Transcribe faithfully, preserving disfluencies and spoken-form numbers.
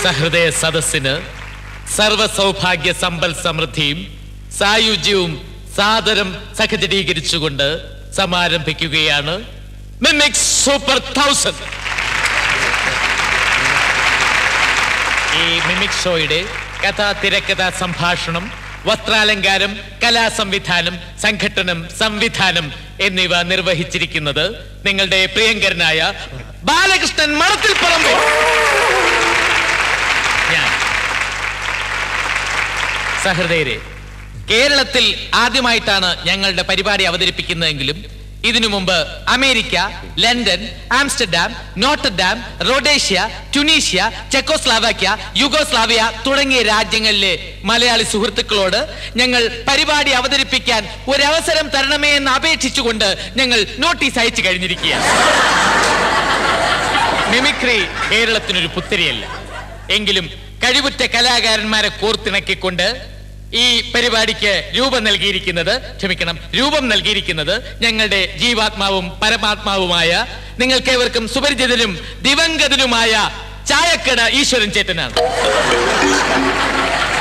സഹൃദയ സദസ്സിന് സർവ സൗഭാഗ്യ സമ്പൽ സമൃദ്ധിയും സായുജ്യവും സാദരം സഹചരീകരിച്ചുകൊണ്ട് സമാരംഭിക്കുകയാണ് മിമിക് സൂപ്പർ തൗസൻഡ്. ഈ മിമിക് ഷോയുടെ കഥ, തിരക്കഥ, സംഭാഷണം, വസ്ത്രാലങ്കാരം, കലാസംവിധാനം, സംഘട്ടനം, സംവിധാനം എന്നിവ നിർവഹിച്ചിരിക്കുന്നത് നിങ്ങളുടെ പ്രിയങ്കരനായ ബാലകൃഷ്ണൻ മണത്തിൽപ്പറമ്പ്. ഞാൻ സഹൃദയരെ, കേരളത്തിൽ ആദ്യമായിട്ടാണ് ഞങ്ങളുടെ പരിപാടി അവതരിപ്പിക്കുന്നതെങ്കിലും ഇതിനു മുമ്പ് America, London, Amsterdam, Notre Dame, Rhodesia, Tunisia, Czechoslovakia, Yugoslavia തുടങ്ങിയ രാജ്യങ്ങളിലെ മലയാളി സുഹൃത്തുക്കളോട് ഞങ്ങൾ പരിപാടി അവതരിപ്പിക്കാൻ ഒരവസരം തരണമേ എന്ന് അപേക്ഷിച്ചുകൊണ്ട് ഞങ്ങൾ നോട്ടീസ് അയച്ചു കഴിഞ്ഞിരിക്കുകയാണ്. മിമിക്രി കേരളത്തിനൊരു പുത്തരിയല്ല. എങ്കിലും കഴിവുറ്റ കലാകാരന്മാരെ കോർത്തിണക്കിക്കൊണ്ട് ഈ പരിപാടിക്ക് രൂപം നൽകിയിരിക്കുന്നത് ക്ഷമിക്കണം രൂപം നൽകിയിരിക്കുന്നത് ഞങ്ങളുടെ ജീവാത്മാവും പരമാത്മാവുമായ നിങ്ങൾക്കേവർക്കും സുപരിചിതനും ദിവംഗതനുമായ ചായക്കട ഈശ്വരൻ ചേട്ടനാണ്.